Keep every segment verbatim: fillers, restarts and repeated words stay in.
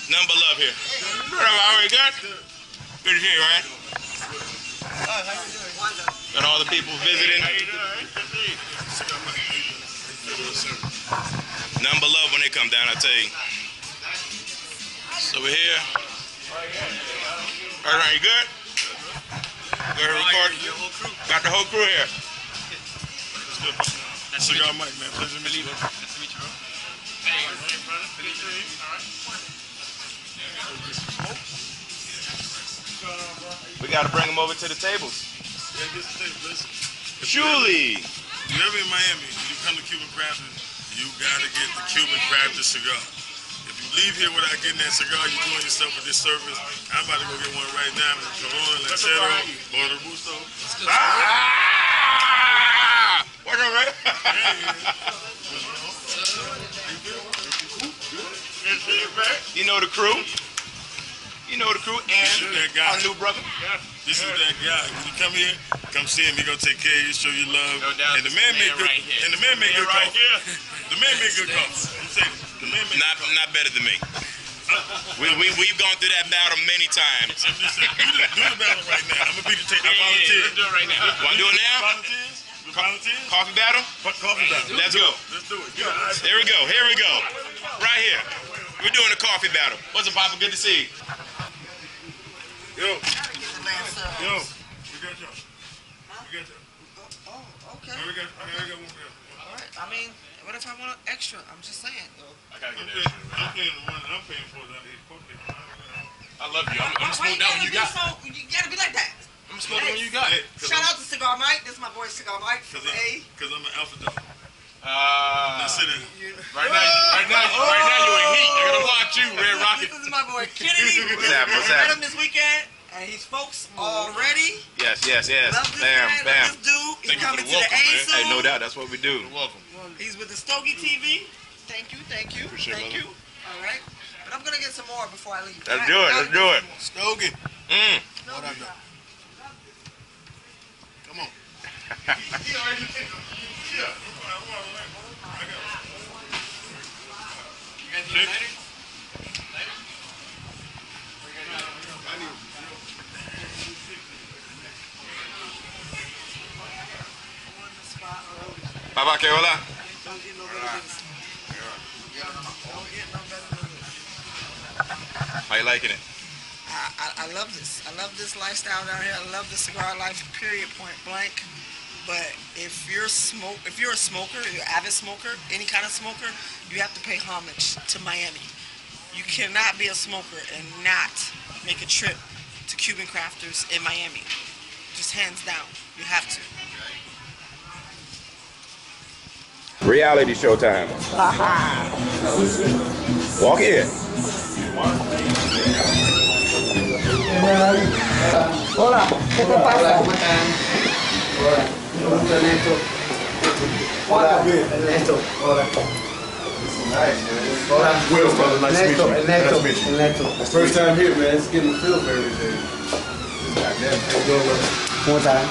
Nothing but love here. What up, all right, good? Good to see you, man. Got all the people visiting. Nothing but love when they come down, I tell you. So we're here. All right, you good? Go ahead and record. Got the whole crew here. That's Cigar Mike, man. Pleasure to meet you. Nice to meet you, bro. Hey, brother. Good to meet you. All right. We got to bring them over to the tables. Yeah, get the table. Listen. Surely. You ever in Miami, when you come to Cuban Crafters, you got to get the Cuban Crafter cigar. If you leave here without getting that cigar, you're doing yourself a disservice. I'm about to go get one right now. Corona, Lanchero, Border Busto. Ah! What's up, man? You know the crew. You know the crew and that guy. our new brother. This is that guy. When you come here, come see him. He gonna take care of you, show you love. No doubt. And the man make good. Right here. And the man make good right coffee. Here. The man make good coffee. I'm saying, the man make not good not better than me. we we we've gone through that battle many times. Listen, do the, do the battle right now. I'm gonna beat the tape. I volunteer. Let's do it right now. Want to do it now? Volunteers? We volunteers? Coffee battle? Coffee battle. Let's go. Let's do it. Here we go. Here we go. Right here. We're doing a coffee battle. What's up, Papa? Good to see you. Yo. Yo. We got y'all. We got y'all. Oh, okay. We got, I got one for All right. I mean, what if I want an extra? I'm just saying. I gotta I'm get paying, that. I'm paying the one that I'm paying for down here. I love you. I'm, I'm Why smooth down when you got. So, you gotta be like that. I'm smooth when you got. Hey, Shout out to Cigar Mike. This is my boy Cigar Mike from Cause A. Because I'm an alpha dog. Uh, Now sit down. right now, right now, right now you in heat. I gotta watch you, Red Rocket. This is my boy Kennedy. What's happening? What's I met happening? him this weekend, and he's folks already. Yes, yes, yes. Love this Bam, man, bam. love this dude. He's Thank you for coming the to welcome, the A man. soon. Hey, no doubt. That's what we do. You're welcome. He's with the Stogie T V. Thank you, thank you, Appreciate thank it, you. All right. But I'm gonna get some more before I leave. Let's do it. Let's do it. Stogie. Mm. What I do? Come on. Papa, ¿qué hola? How you liking it? I, I, I love this. I love this lifestyle down here. I love the cigar life, period, point blank. But if you're smoke, if you're a smoker, you're an avid smoker, any kind of smoker, you have to pay homage to Miami. You cannot be a smoker and not make a trip to Cuban Crafters in Miami. Just hands down, you have to. Reality show time. Walk in. Hola, ¿qué te pasa? Hola, Ernesto. Hola. Hola. Will, brother, nice to meet you. Ernesto, Nice to meet you. Ernesto. First time here, man. It's getting the feel for everything. Goddamn, how you doing, brother? ¿Cómo estás?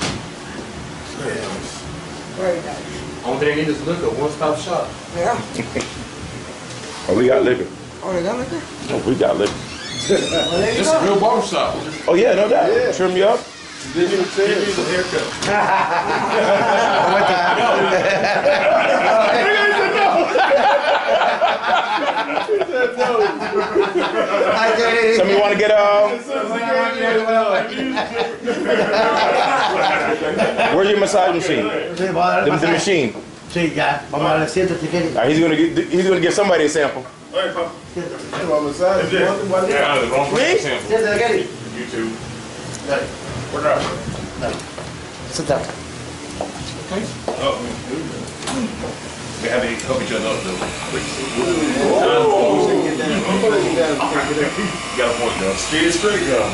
Very nice. Only thing I need is liquor, one-stop shop. Yeah. Oh, we got liquor. Oh, they got liquor? Oh, we got liquor. Well, there you This is go. a real barbershop. Oh yeah, no doubt. Yeah. Trim you up. Didn't even say it. Give me the haircut. Somebody want to get um? Where's your massage machine? Sí, vamos a The, darle the pasaje. machine. Sí, ya. Vamos a darle, siéntate, Kenny. All right, he's gonna get. He's gonna get somebody a sample. All right, Papa. Come on, massage. Yeah, the wrong Me? Siéntate, Kenny. YouTube. Dale. What up? Dale. Sit down. Oh, we have to help each other up, though. You got a point, though. Straight straight, girl.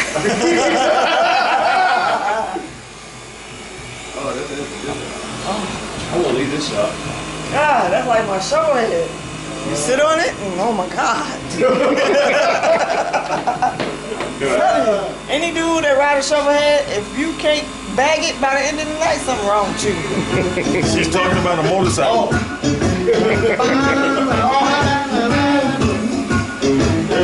Oh, that's it. I'm gonna leave this up. God, that's like my shovel head. You sit on it, and oh my God. Any dude that ride a shovel head, if you can't bag it by the end of the night, something wrong with you. She's talking about a motorcycle. Oh.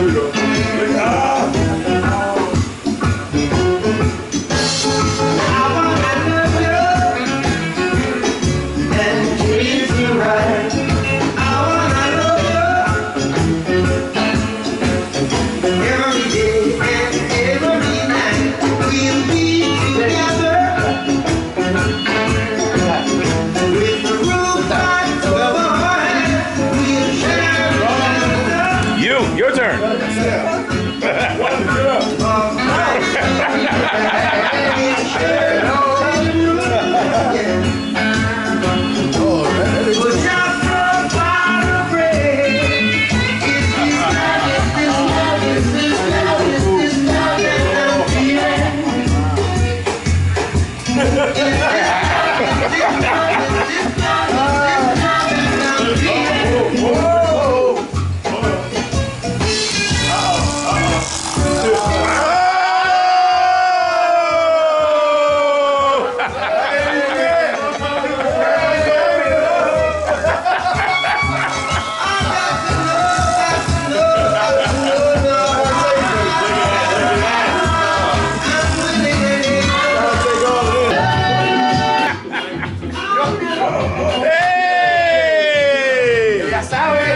sabe.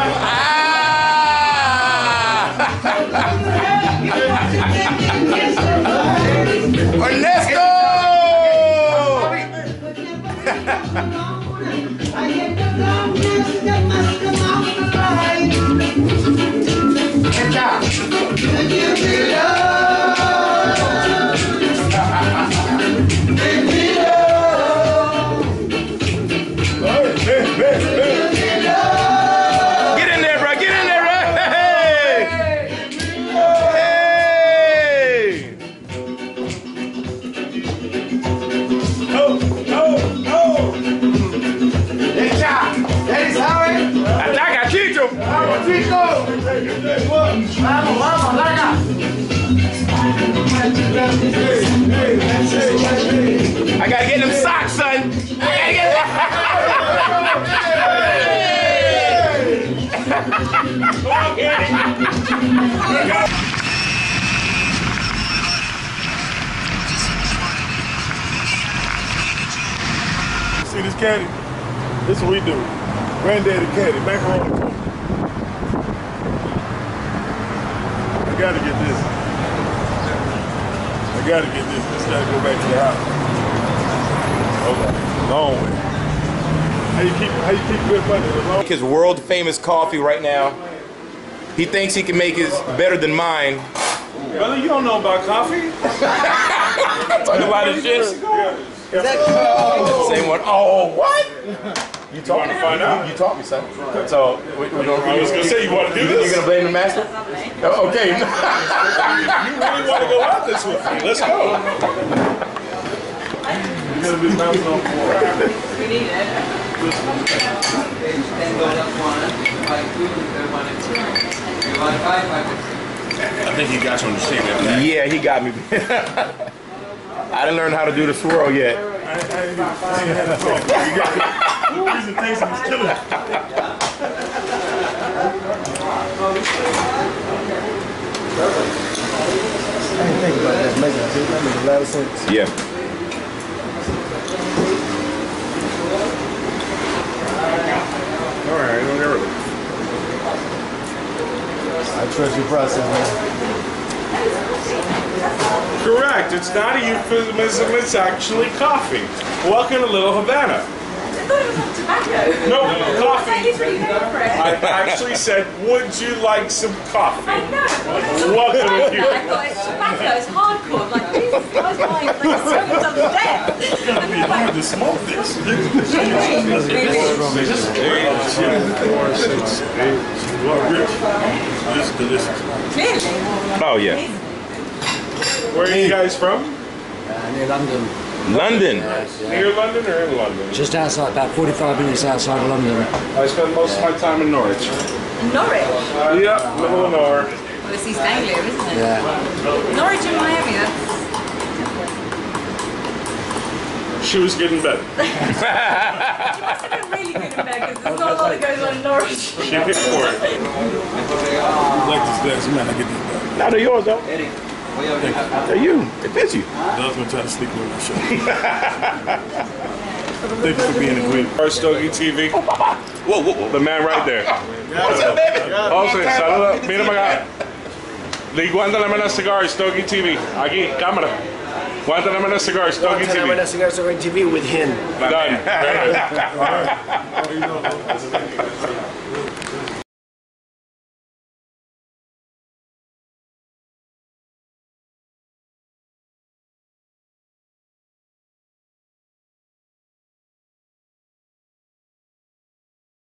¡Ah! ¡Ernesto! Vamos, vamos, larga. I gotta get them socks, son. I gotta get them. Come on, get it. See this caddy? This is what we do. Granddaddy caddy, macaroni. I gotta get this. I gotta get this. This gotta go back to the house. Okay, long way. How you keep? How you keep good money? His world famous coffee right now. He thinks he can make it better than mine. Brother, you don't know about coffee? Talking about his shit. Is that oh. Same one. Oh, what? You taught me to find out. You taught me, son. So we, we don't. I was gonna say you want to do You, this. you're gonna blame the master? Oh, okay. You really want to go out this with me? Let's go. You're gonna be bouncing on four. We need it. I think he got you on the shape of that. Yeah, he got me. I didn't learn how to do the swirl yet. I, I, I ain't had a talk. You got the presentation is killing it. I didn't think about that making sense. That makes a lot of sense. Yeah. All right, don't get early. I trust your process, man. Correct. It's not a euphemism. It's actually coffee. Welcome to Little Havana. I thought it was like tobacco. No, I coffee. literally go for it. I actually said, would you like some coffee? I know. Welcome to I you. thought it's tobacco. It's hardcore. I'm like, Jesus, I was buying like so much of death. It's gonna be hard to smoke this. Well, Rich, this is delicious. Really? Oh yeah. Where are you guys from? Uh, near London. London. Near London or in London? Just outside, about forty-five minutes outside of London. I spend most of my time in Norwich. Norwich. Yep, middle of nowhere. Well, it's East Anglia, isn't it? Yeah. Norwich and Miami, that's... She was getting better. You must have been really good in bed because there's not a lot that goes on in Norwich. She picked for it. Like this glass, man, I get this back. Now they're yours though. They're you. They fit you. I was gonna try to sneak one on my show. Thank you for being a queen. Our Stogie T V. Whoa, whoa, whoa. The man right there. What's up, baby? Also, saluda. Mira para acá. Le Guantanamera Cigar, Stogie T V. Aquí, cámara. Guantanamera Cigar, Stogie T V. Atlanta Cigar, Stogie T V with him. Done.